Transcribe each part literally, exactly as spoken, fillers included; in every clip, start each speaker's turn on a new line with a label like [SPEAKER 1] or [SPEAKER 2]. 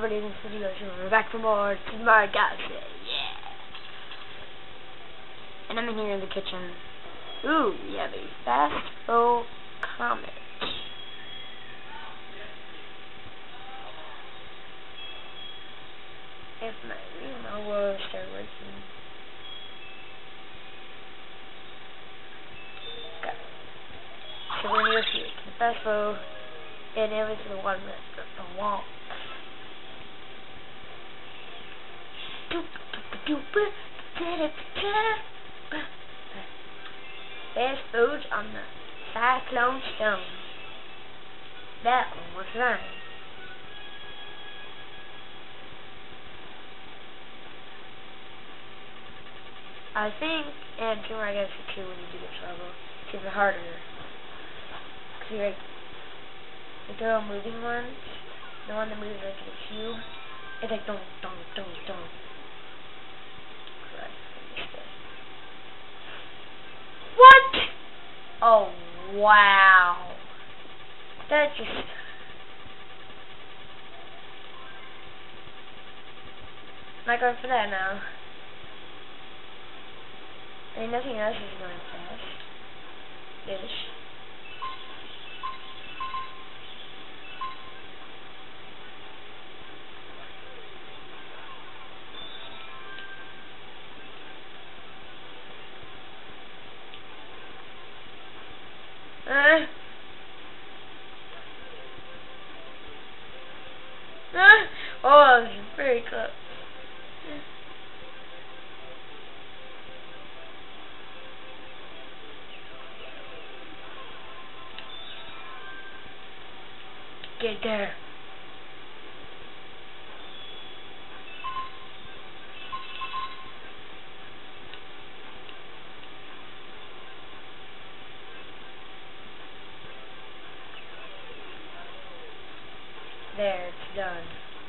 [SPEAKER 1] everybody in this video, so we're back for more Super Mario Galaxy, yeah! And I'm in here in the kitchen. Ooh, we have a fast bow comet. If my remote will start working. Okay. So we're gonna go here to the fast bow, and over to the one with the wall. There's food on the Cyclone Stone. That one was right. I think, and two more I guess for two when you do this level, it's even harder. Cause you're like, like the little moving ones, the one that moves like in a cube, it's like dong dong dong dong. What? Oh wow. That just not going for that now. I mean nothing else is going fast. Ish. Uh, uh, oh, that was very close. Get there. There, it's done.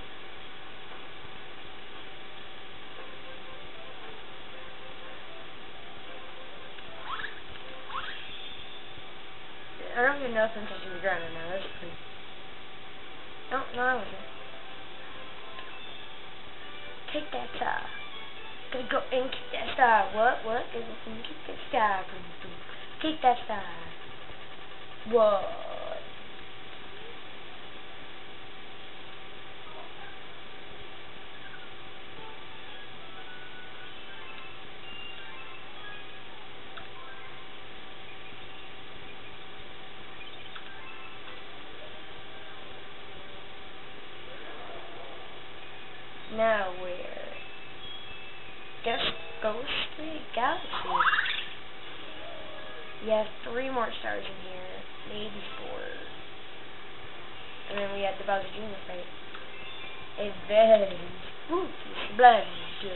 [SPEAKER 1] I don't even know if I'm touching the ground right now. That's pretty. No, no, I wasn't. Take that star. Gonna go and kick that star. What? What? Gonna go and kick that star. Kick that star. What? Now where? Just Ghostly Galaxy. We have three more stars in here, maybe four. And then we have the Bowser Junior fight. A very spooky, splendid.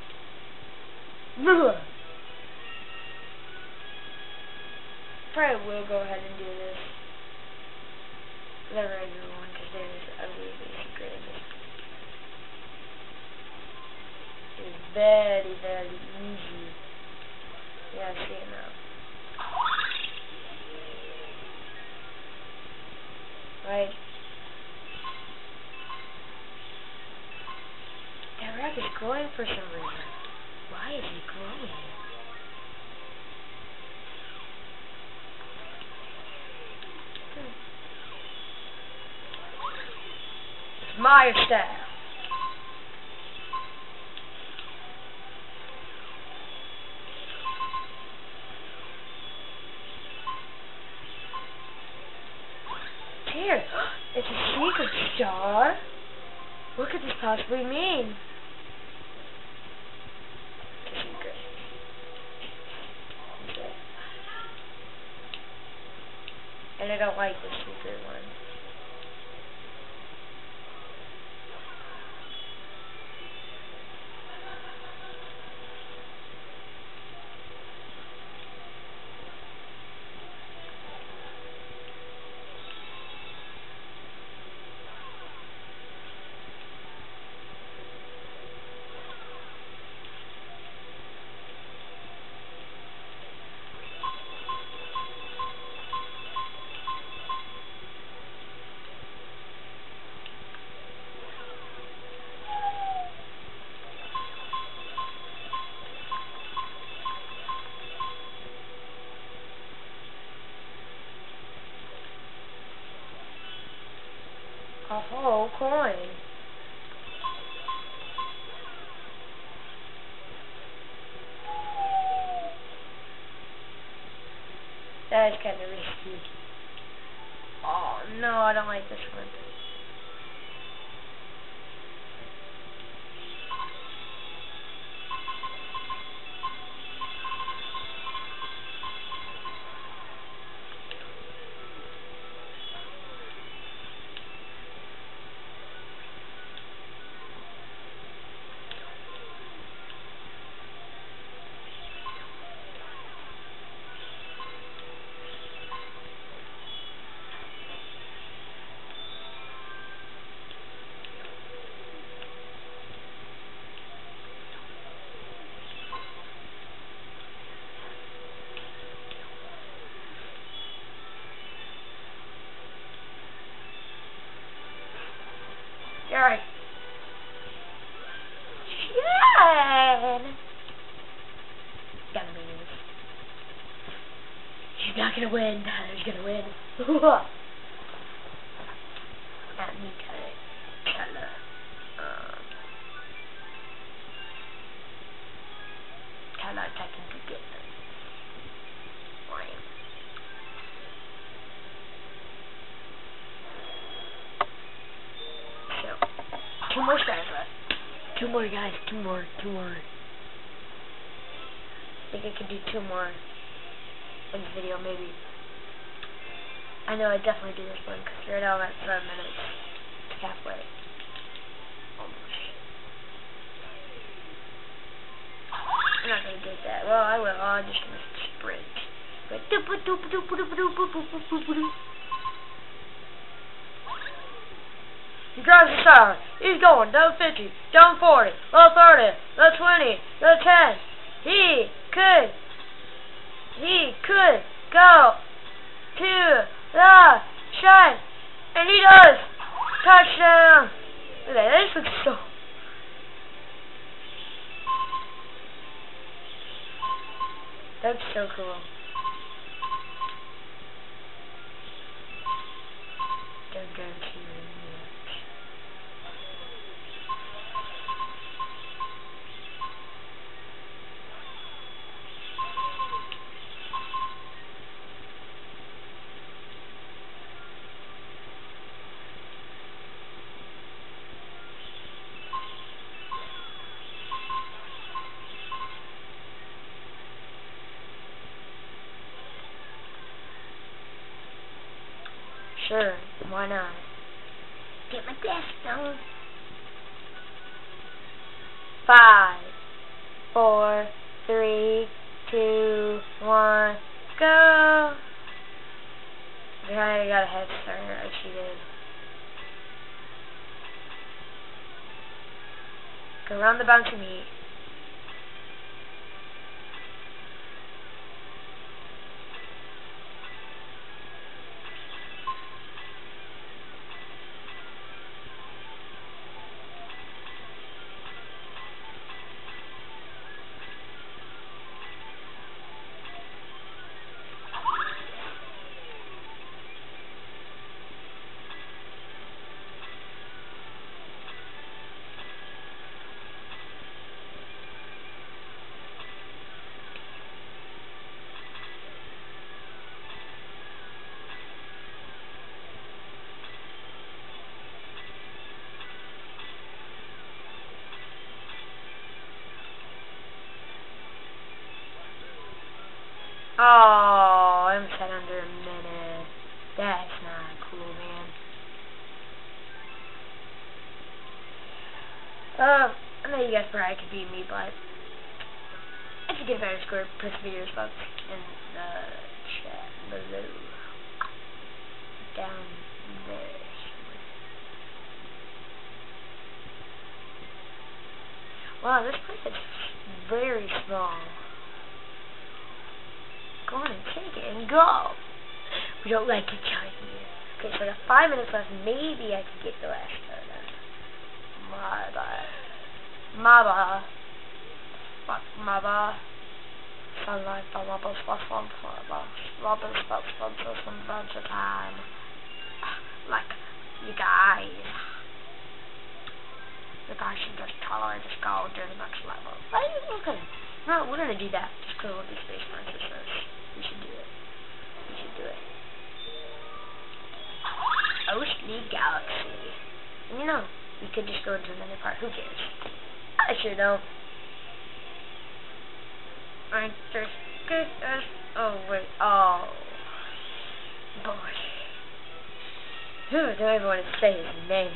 [SPEAKER 1] Probably will go ahead and do this. The regular one, because there's a really secret in this. It's very, very easy. Yeah, I see it now. Right. That rock is glowing for some reason. Why is it glowing? Hmm. It's my style. Here, it's a secret star. What could this possibly mean? It's a secret. Okay. And I don't like the secret one. coin. That is kind of risky. Oh no, I don't like this one. Alright. Shine! Gotta lose. She's not gonna win. Tyler's gonna win. Not me, Tyler. Tyler. Um, Tyler attacking to get them. Lame. Two more stars left. Two more, guys. Two more. Two more. I think I can do two more in the video, maybe. I know I definitely do this one because right now I'm at seven minutes. It's halfway. Almost. I'm not gonna get that. Well, I will. I'm just gonna sprint. But doop doop doop doop doop doop doop doop doop. He drives the siren. He's going down fifty, down forty, low thirty, low twenty, low ten. He could, he could go to the shine, and he does. Touchdown. Look at that. This looks so. That's so cool. Don't guarantee you. Sure, why not? Get my desk done. Five, four, three, two, one, go. I got a head start. I cheated. Go around the bouncy meat. Oh, I'm set under a minute. That's not cool, man. Uh, I know you guys probably could beat me, but if you get a better score, press video response in the chat below. Down there. Wow, this place is very small. Go on and take it and go. We don't like each other here. Okay, so I got five minutes left. Maybe I can get the last turn. My bad. My bad. Fuck my bad. Sunlight, I'm up on spot, spot, spot, spot, spot, spot, spot, some bunch of time. Like, you guys. I should just totally just go to the next level. Right? Okay. No, we're gonna do that. Just because what the Space Monster says. We should do it. We should do it. Ocean Galaxy. And you know, we could just go to another part. Who cares? I sure don't. I just get us. Oh, wait. Oh. Boy. Who do I even want to say his name?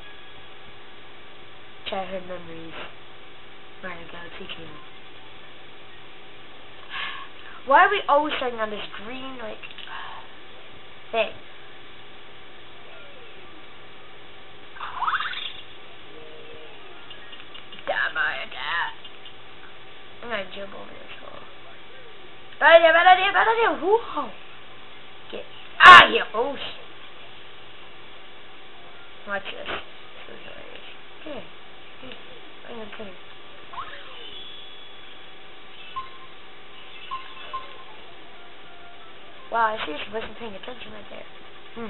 [SPEAKER 1] Childhood memories. Mario Galaxy two. Why are we always starting on this green, like, thing? Damn it. I'm gonna jump over this hole. Bad idea, bad idea, bad idea. Whoa. Get out of here. Oh, shit. Watch this. This is hilarious. Okay. Okay. I'm gonna cut it. Wow, I seriously wasn't paying attention right there. Hmm.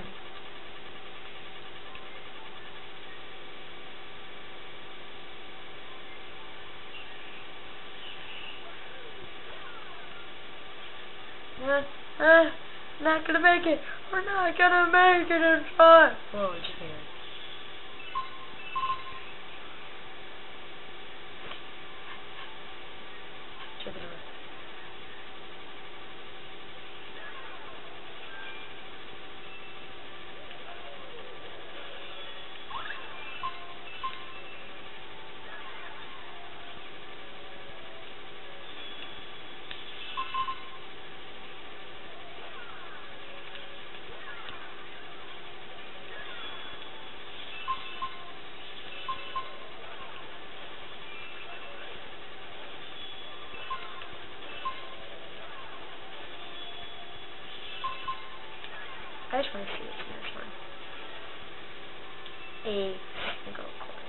[SPEAKER 1] Uh, uh, not gonna make it. We're not gonna make it in time. Whoa, it's here. Shut the door. I just want to see what's in this one. A single coin.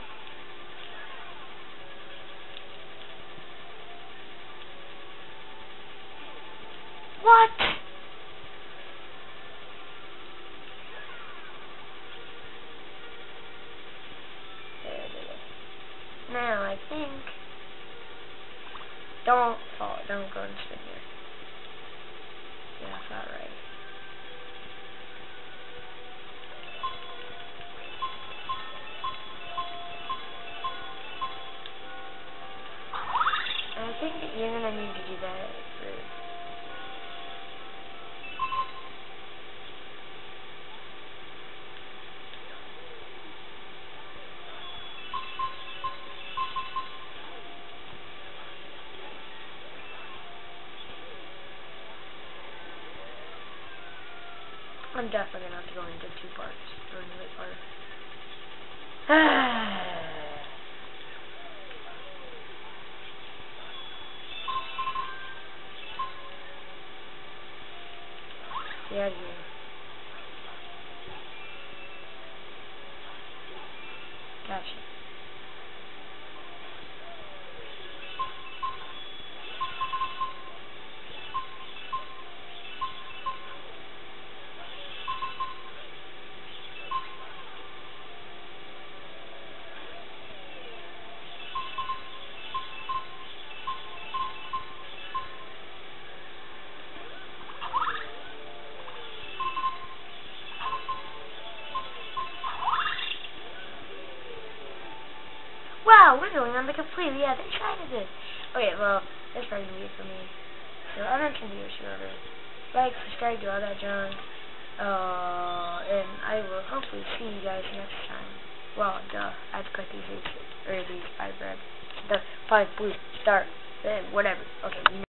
[SPEAKER 1] What? There it is. Now I think. Don't fall. Don't go and spin here. Yeah, that's not right. I think that you're gonna need to do that for. I'm definitely gonna have to go into two parts or another part. Get out of here. Gotcha. Wow, we're going on the completely other side of this. Okay, well, that's probably gonna be it for me. So I'm NinTendoYoshiLover. Like, subscribe, do all that junk. Uh, and I will hopefully see you guys next time. Well, duh, I had to cut these eight, or these five red. The five blue star, whatever. Okay.